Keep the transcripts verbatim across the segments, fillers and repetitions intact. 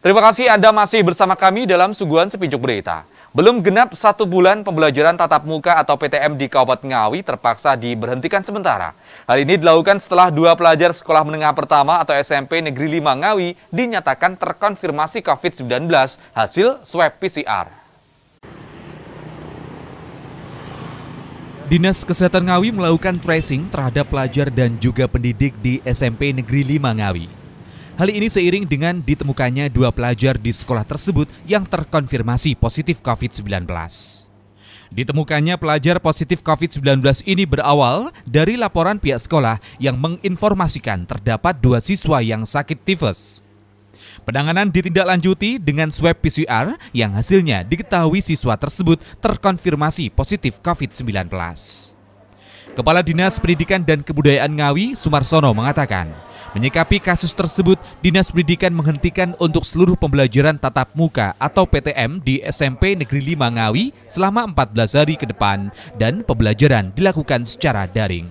Terima kasih Anda masih bersama kami dalam suguhan Sepijuk Berita. Belum genap satu bulan pembelajaran tatap muka atau P T M di Kabupaten Ngawi terpaksa diberhentikan sementara. Hal ini dilakukan setelah dua pelajar sekolah menengah pertama atau S M P Negeri lima Ngawi dinyatakan terkonfirmasi COVID sembilan belas hasil swab P C R. Dinas Kesehatan Ngawi melakukan tracing terhadap pelajar dan juga pendidik di S M P Negeri lima Ngawi. Hal ini seiring dengan ditemukannya dua pelajar di sekolah tersebut yang terkonfirmasi positif COVID sembilan belas. Ditemukannya pelajar positif COVID sembilan belas ini berawal dari laporan pihak sekolah yang menginformasikan terdapat dua siswa yang sakit tifus. Penanganan ditindaklanjuti dengan swab P C R yang hasilnya diketahui siswa tersebut terkonfirmasi positif COVID sembilan belas. Kepala Dinas Pendidikan dan Kebudayaan Ngawi, Sumarsono, mengatakan, menyikapi kasus tersebut, Dinas Pendidikan menghentikan untuk seluruh pembelajaran tatap muka atau P T M di S M P Negeri lima Ngawi selama empat belas hari ke depan dan pembelajaran dilakukan secara daring.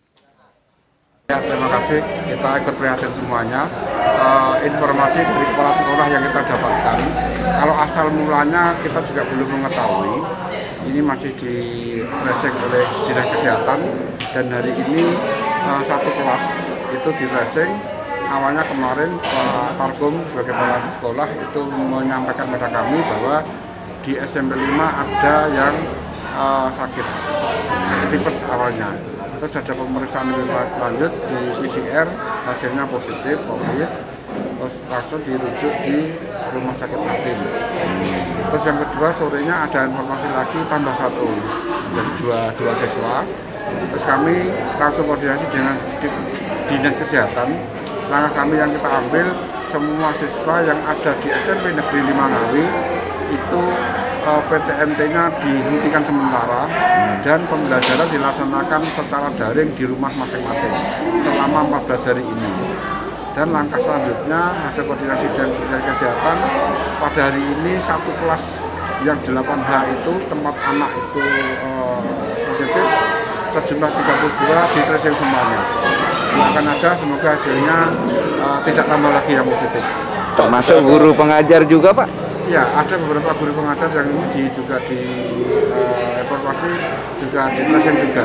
Ya, terima kasih, kita ikut prihatin semuanya. Uh, informasi dari kepala sekolah yang kita dapatkan, kalau asal mulanya kita juga belum mengetahui, ini masih di tracing oleh Dinas Kesehatan dan hari ini uh, satu kelas itu di tracing. Awalnya kemarin Pak Targum sebagai kepala sekolah itu menyampaikan pada kami bahwa di S M P lima ada yang uh, sakit, sakit tipes awalnya. Terus ada pemeriksaan lebih lanjut di P C R, hasilnya positif COVID, terus langsung dirujuk di Rumah Sakit Matin. Terus yang kedua sorenya ada informasi lagi tambah satu, jadi dua, dua siswa. Terus kami langsung koordinasi dengan Dinas Kesehatan. Langkah kami yang kita ambil, semua siswa yang ada di S M P Negeri lima Ngawi itu P T M T-nya dihentikan sementara dan pembelajaran dilaksanakan secara daring di rumah masing-masing selama empat belas hari ini. Dan langkah selanjutnya hasil koordinasi dan kesehatan pada hari ini satu kelas yang delapan H itu tempat anak itu uh, positif sejumlah tiga puluh dua di tracing semuanya. Doakan aja semoga hasilnya uh, tidak tambah lagi yang positif. Termasuk guru pengajar juga, Pak? Ya, ada beberapa guru pengajar yang ini di, juga di uh, evaluasi, juga di tracing juga.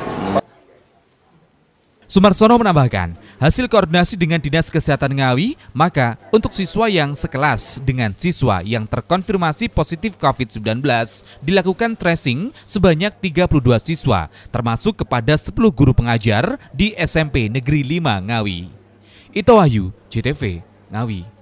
Sumarsono menambahkan, hasil koordinasi dengan Dinas Kesehatan Ngawi, maka untuk siswa yang sekelas dengan siswa yang terkonfirmasi positif COVID sembilan belas dilakukan tracing sebanyak tiga puluh dua siswa, termasuk kepada sepuluh guru pengajar di S M P Negeri lima Ngawi. Ito Wahyu, J T V, Ngawi.